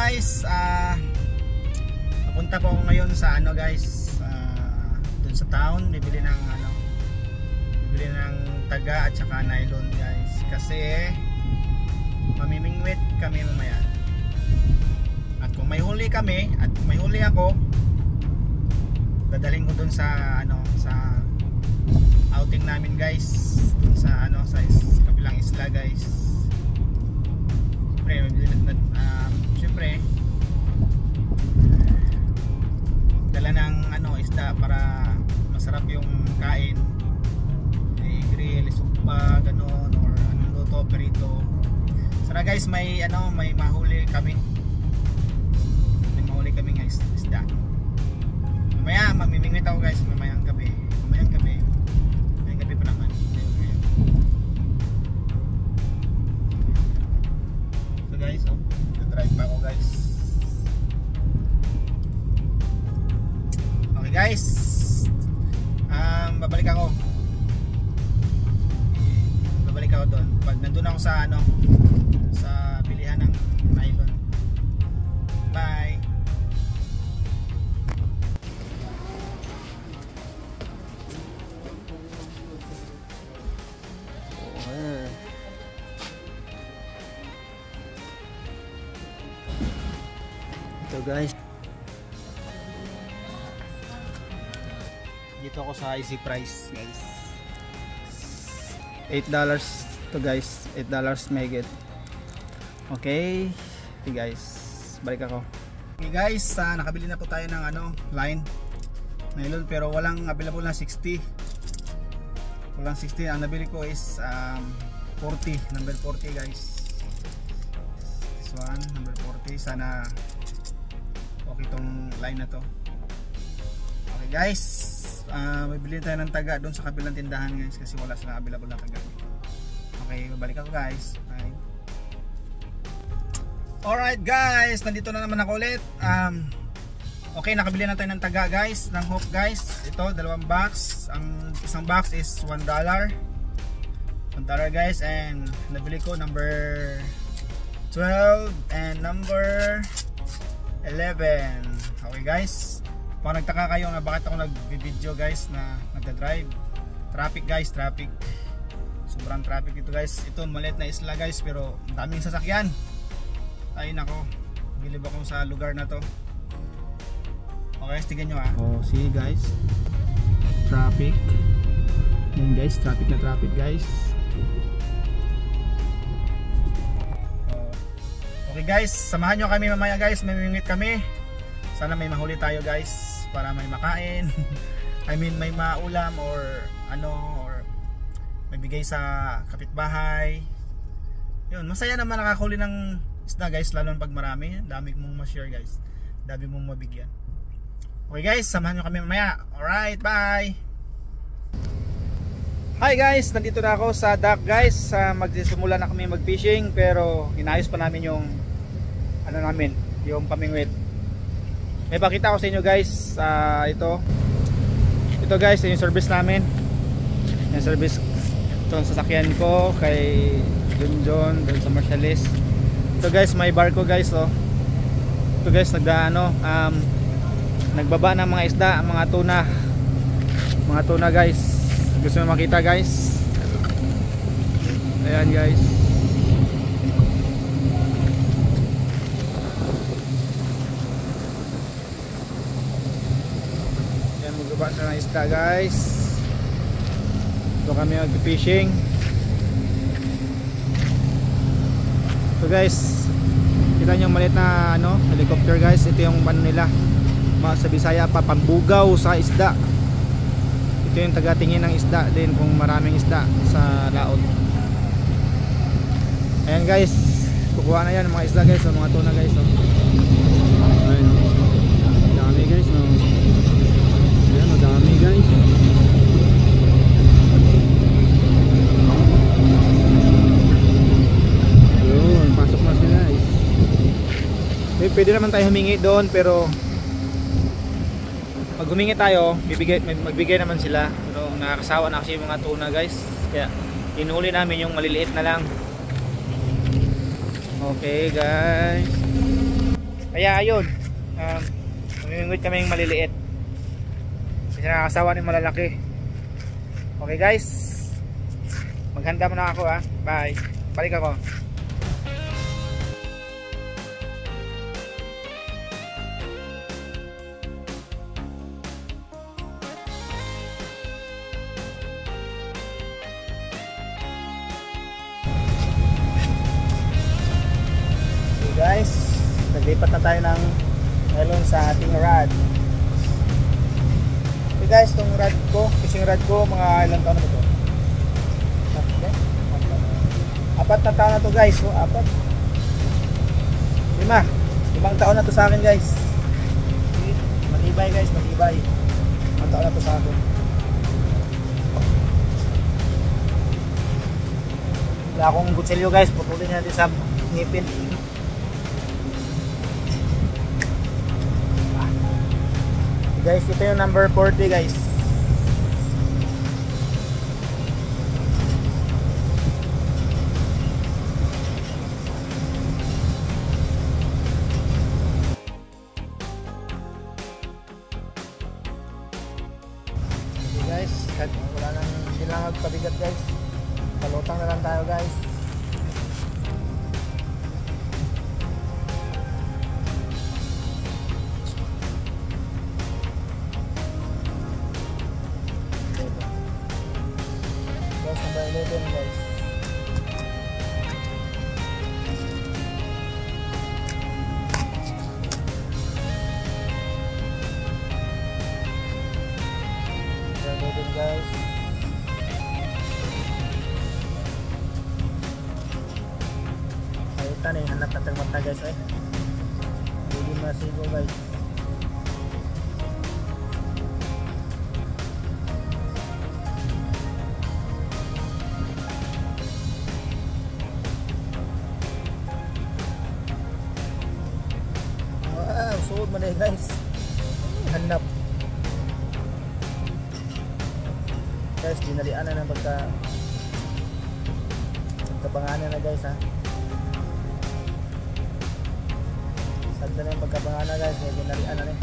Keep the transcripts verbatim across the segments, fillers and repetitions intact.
guys, ah uh, papunta po ako ngayon sa ano guys, uh, dun sa town, bibili ng ano, bibili ng taga at saka nylon guys, kasi mamimingwit kami mamaya. At kung may huli kami at kung may huli ako, dadalhin ko dun sa ano, sa outing namin guys, dun sa ano, sa is, kabilang isla guys. Siyempre, uh, siyempre dala ng ano, isda para masarap yung kain, i-grill, isupa, ganon, or anong luto, perito. Sana guys, may ano, may mahuli kami, may mahuli kami guys, isda. Mamaya mamimingwit ako guys, mamayang gabi, mamayang gabi mamayang gabi pa naman. So guys, oh, drive pa ako guys. Okay guys, um, babalik ako babalik ako doon pag nandun ako sa ano, sa bilihan ng nylon. Bye. Ito guys, dito ako sa Easy Price guys, eight dollars to guys, eight dollars may get. Okay, okay guys, balik ako. Okay guys, uh, nakabili na po tayo ng ano, line nylon, pero walang available na sixty, walang sixty. Ang nabili ko is um, forty, number forty guys. This one, number forty. Sana okay tong line na to. Okay guys, uh, bibili tayo ng taga doon sa kabilang tindahan guys, kasi wala silang available na taga. Okay, babalik ako guys. Bye. Alright guys, nandito na naman ako ulit. um, Okay, nakabili na tayo ng taga guys, ng hook guys. Ito, dalawang box. Ang isang box is one dollar, one dollar guys. And nabili ko number twelve and number eleven. Okay guys, kung nagtaka kayo na bakit ako nag-video guys na nagda-drive, traffic guys, traffic, sobrang traffic ito guys. Ito maliit na isla guys, pero daming sasakyan. Ay nako, bilib ako sa lugar na to. Okay guys, tignan nyo ah. Oh, see guys, traffic. Yan guys, traffic na traffic guys. Okay guys, samahan nyo kami mamaya guys, mamimingwit kami. Sana may mahuli tayo guys, para may makain. I mean may maulam or ano, or may bigay sa kapitbahay. Yun, masaya naman nakakahuli ng isda guys, lalo pag marami. Dami mong ma-share guys, dami mong mabigyan. Okay guys, samahan nyo kami mamaya. Alright, bye. Hi guys, nandito na ako sa dock guys. uh, Magsisimula na kami mag-fishing, pero inayos pa namin yung ano namin, yung pamingwit. May pakita ko sa inyo guys, uh, ito ito guys, yung service namin, yung service itong sasakyan ko kay Junjon doon sa Marshallese. Ito guys, may barko guys. Oh, ito guys, nagda ano, um, nagbaba ng mga isda, mga tuna, mga tuna guys. Gusto nyo makita guys? Ayan guys. Ayan, magbaba na ng isda guys. Ito kami mag-fishing. So guys, kita nyo maliit na ano, helicopter guys. Ito yung ano nila, sa Bisaya pa, pambugaw sa isda. Ito yung tagatingin ng isda din kung maraming isda sa laot. Ayan guys, kukuha na yan mga isda guys, mga tuna guys. Oh. Ayan, dami guys. No? Ayan, oh, dami guys. Yun, pasok na sila guys. Eh, pwede naman tayo humingi doon, pero pag humingi tayo, bibigay, magbigay naman sila. Pero nakakasawa na kasi yung mga tuna guys, kaya inuli namin yung maliliit na lang. Okay guys. Kaya ayun, um, mamimingwit kami ng maliliit kasi nakakasawa ng malalaki. Okay guys, maghanda muna ako ha. Bye, balik ako. Guys, naglipat na tayo ng melon sa ating rod. Okay guys, itong rod ko, fishing rod ko, mga ilang taon na ito? Apat na taon na to guys. So, apat lima limang taon na to sa akin guys. Matibay guys, matibay. Limang taon na to sa akin. Wala akong kutsilyo guys, putulin natin sa ngipin. Guys, ito yung number forty guys. Okay guys, wala nang, hindi lang magpabigat guys. Palutang na lang tayo guys. Number eleven guys. Number eleven guys. Ayun tan eh, hanap natin mata guys eh. Hindi masigo guys. Suod man eh guys. Hanap guys, dinalian na ng pagka pagkabanganan na guys ha. Sagda na yung pagkabanganan guys, may dinalian na eh.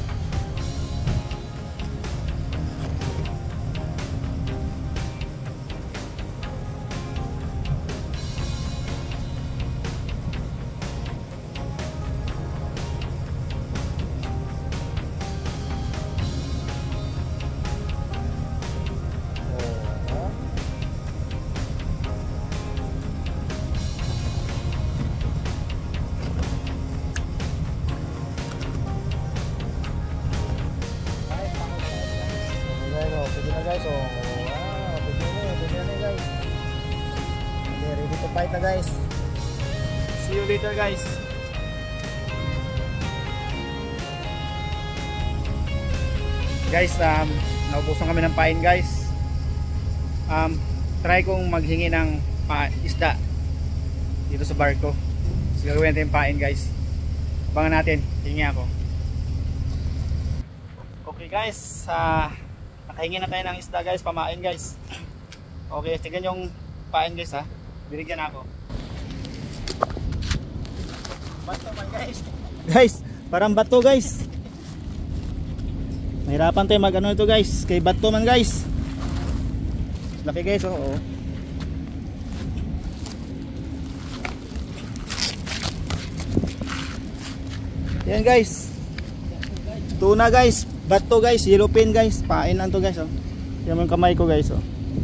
Pwede na guys, oh, wow, pwede na, pwede na guys. Okay, ready to fight na guys. See you later guys. Guys, um, naubusan kami ng pain guys. Um, try kong maghingi ng pa isda dito sa barko. So, gagawin natin yung pain guys. Abangan natin, hingi ako. Okay guys, ah, uh, nakahingi na tayo ng isda guys, pamain guys. Okay, tingnan yung pain guys ha. Binigyan ako. Bato man guys. Guys, parang bato guys. Mahirapan tayo mag ano ito guys. Kay bato man guys. Laki guys, oo. Oh, oh. Yan guys. Tuna guys. Bato guys, yellow pin guys, pain lang to guys oh. Yan yung kamay ko guys oh.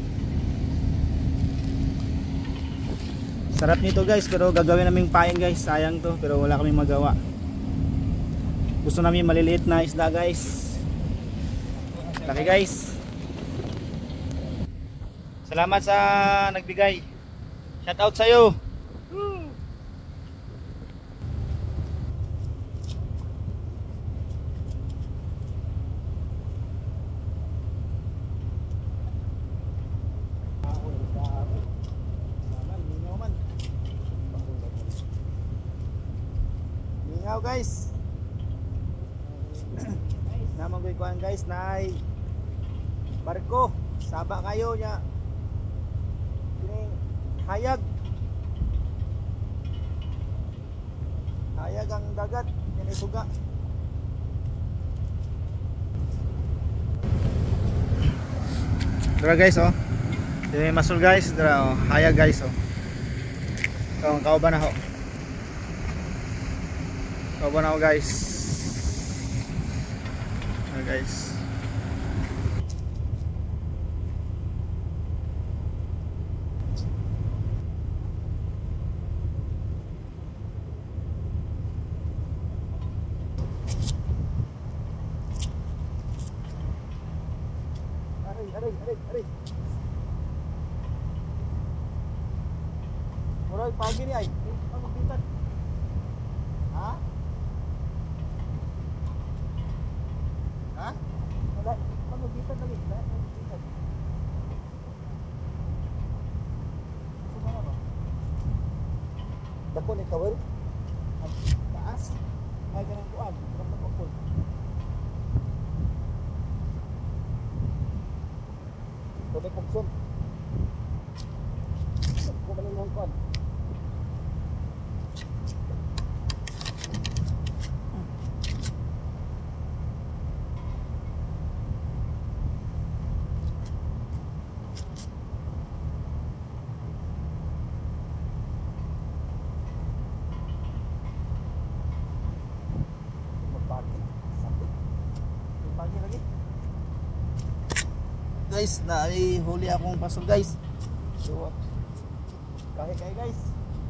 Sarap nito guys, pero gagawin naming pain guys, sayang to, pero wala kaming magawa. Gusto namin maliliit na isda guys. Laki guys. Salamat sa nagbigay. Shout out sa iyo. Mingaw guys. Naman ko ikuan guys, nay barko, saba kayo nya. Kining hayag. Hayag ang dagat. Yan ay suga. Dara guys oh. Dili masul guys, dara oh. Haya guys oh. Kau kau ba na ho? Kau ba na ho guys? Ah guys. Aray, aray, aray, aray. Murag pagi ni ay. Ang magbitan. Ha? Ha? Wala, ang magbitan lagi. Wala, ang magbitan. Sumama ba? Dako ni kawal. Ang taas. Ay ganang kuan, ganang nakapol. Kote pugson. Ko malingon kon. Guys, na ay huli akong pasok guys. So, kahit kayo guys.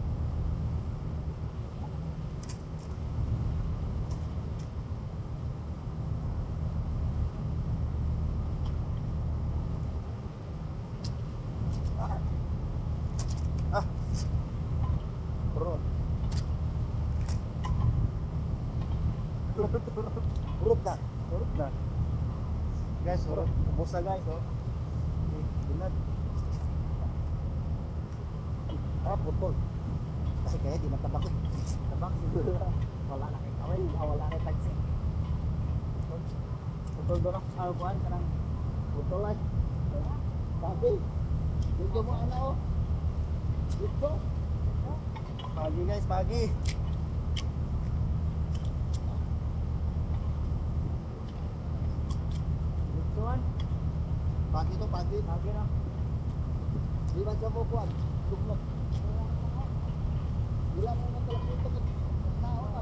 Ah. Ah. Turun. Turun na. Turun na. Guys, turun. Ubos na guys, oh. Binat. Ah, putol. Kasi kaya di matabak eh. Tabak. Wala na kay kawin, wala na kay taxi. Putol doon ako. Ah, buwan ka ng putol ay. Sabi. Dito mo ano oh. Dito. Pagi guys, pagi. Dito man. Pagi to, pagi. Pagi na. Di ba siya po kuwan? Tuklok. Wala mo na talak dito ka. Nao ka.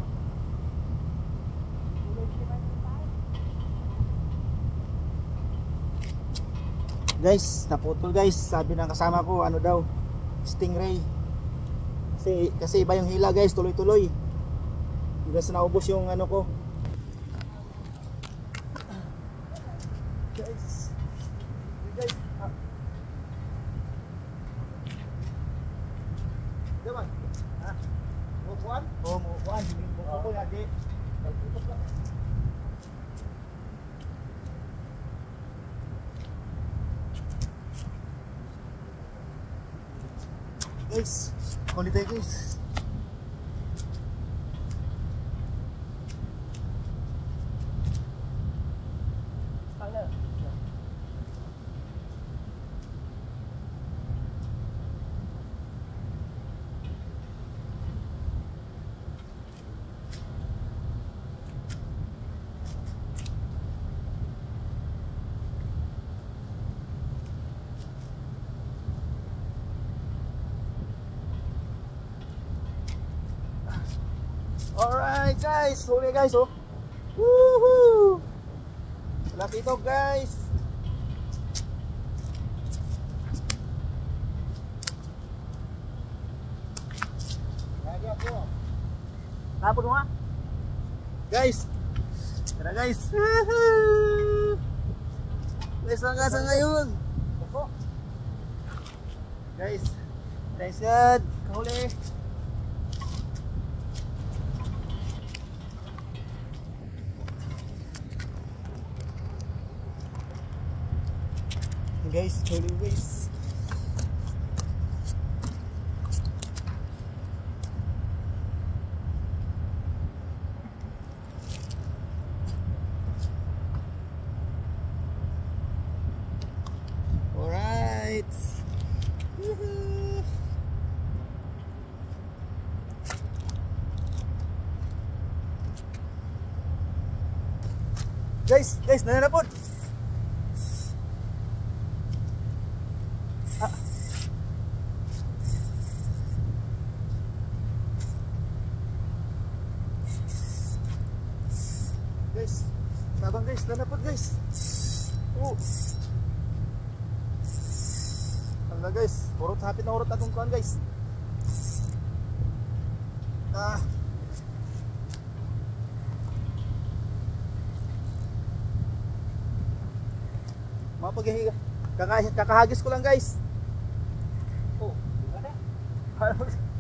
Guys, naputol guys. Sabi ng kasama ko, ano daw? Stingray. Kasi, kasi iba yung hila guys, tuloy-tuloy. Hanggang sa naubos yung ano ko. Guys. Guys. Ah. Diyan. Ha? Mukuan? Oo, mukuan. Mukuan ko lagi. Pagputok lang. Guys, kulit tayo guys. Pala. Alright guys, huli guys oh. Woohoo! Laki ito guys. Lagi ako. Tapos mo ha? Guys. Tara guys. Woohoo! Guys, ang kasa ngayon. Guys. Thanks God. Kahuli. Guys, huli guys. Alright. Woohoo. Guys, guys, nananapod. Ah. Guys, tabang guys, nanapod guys. Oh. Hala guys, urot hapit na urot atong kuan guys. Ah. Mapaghihiga. Kaka kakahagis ko lang guys. Oh, ano?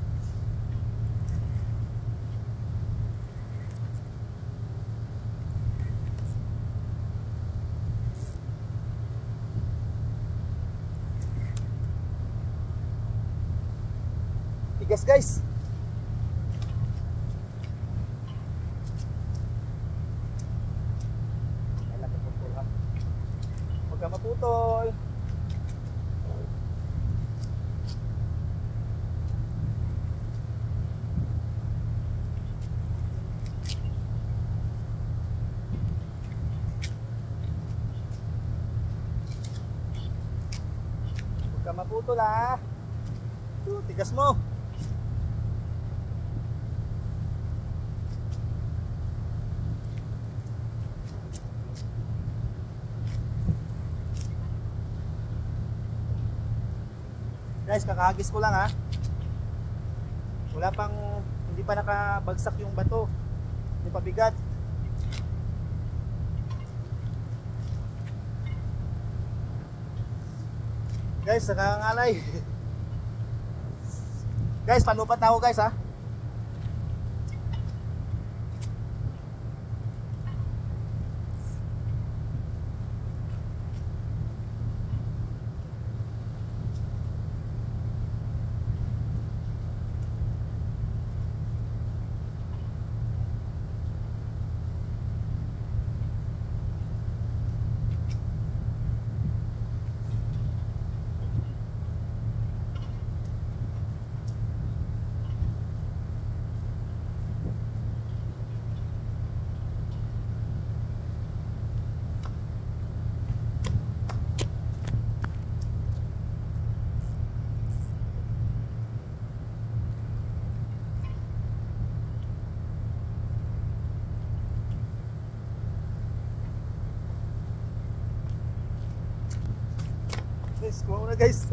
Tigas guys. Huwag ka maputol. Huwag ka maputol ha. Uh, tigas mo. Guys, kakahagis ko lang ha. Wala pang, hindi pa nakabagsak yung bato. Hindi pa bigat. Guys, nakangalay. Guys, panupat na ako guys ha. Guys, kuha ko na guys.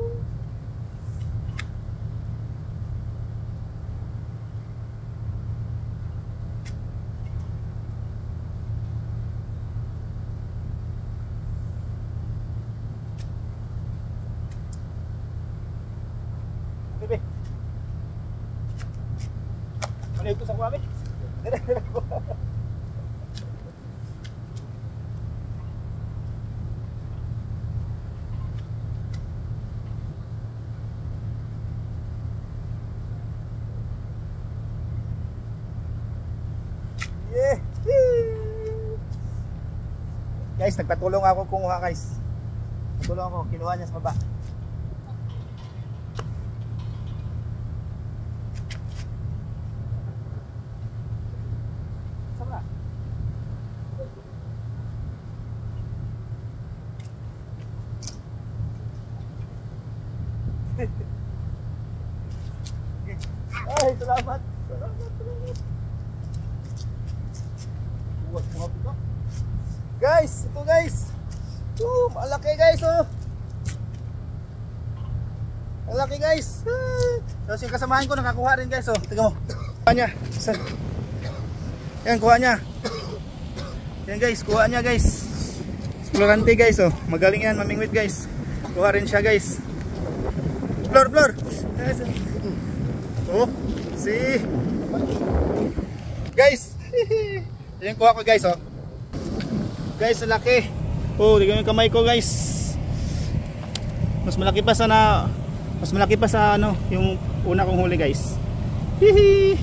Bebe. Ano ito sa kuha be? Yeah. Guys, nagpatulong ako kumuha guys. Patulong ako, kinuha niya sa baba. Sama. Ay, salamat. Salamat, salamat. Guys, ito guys. Oh, malaki guys oh. Malaki guys. Tapos yung kasamahan ko nakakuha rin guys oh. Tingnan mo. Kuha niya. Yan, kuha niya. Yan guys, kuha niya guys. Explorante guys oh. Magaling yan, mamingwit guys. Kuha rin siya guys. Flor, flor. Oh, see. Guys. Yan kuha ko guys oh. Guys, laki. Oh, tingnan yung kamay ko guys. Mas malaki pa sa na Mas malaki pa sa ano, yung una kong huli guys. Hihi.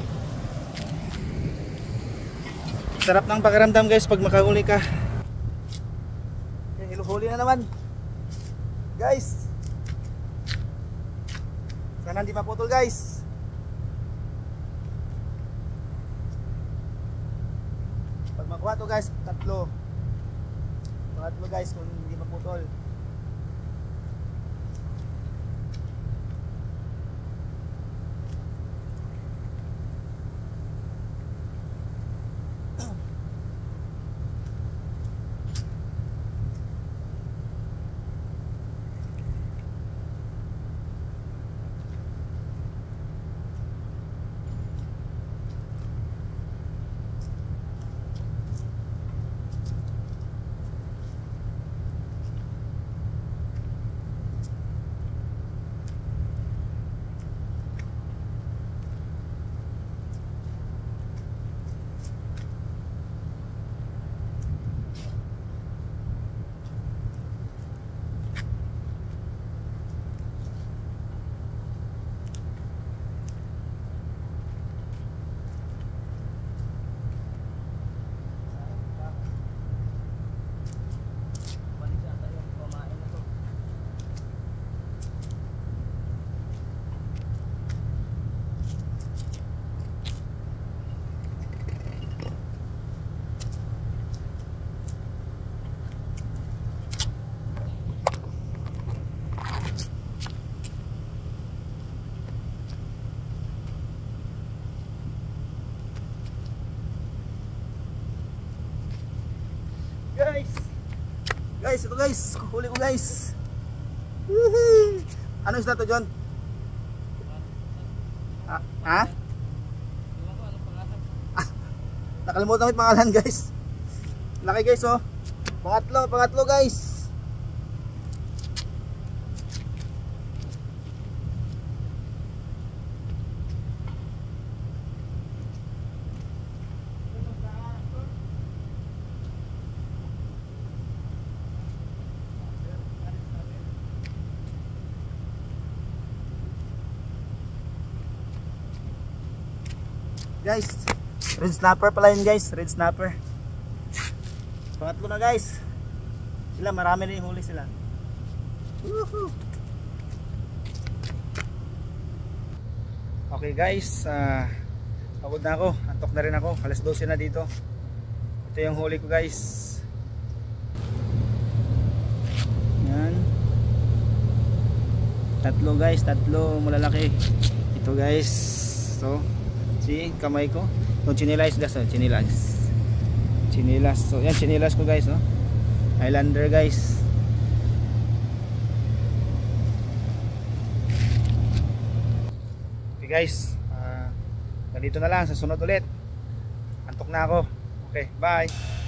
Sarap ng pakiramdam guys pag makahuli ka. Yan, iluhuli na naman. Guys. Sana hindi maputol guys. Pag makuha to guys, tatlo. Pangatlo guys, kung hindi maputol. Guys, guys, ito guys, huli ko guys. Woohoo! Ano isda to, John? Ah, ha? Ah, nakalimutan ko yung pangalan guys. Laki guys oh. Pangatlo, pangatlo guys. Guys, red snapper pala yun guys, red snapper. Pangatlo na guys. Sila marami rin huli sila. Woohoo! Okay guys, uh, pagod na ako, antok na rin ako, alas dose na dito. Ito yung huli ko guys. Yan. Tatlo guys, tatlo malalaki. Ito guys. So si kamay ko yung chinilas guys, oh, chinilas chinilas, so yan chinilas ko guys, oh. Highlander guys. Okay guys, uh, ganito na lang, sa sunod ulit. Antok na ako. Okay, bye.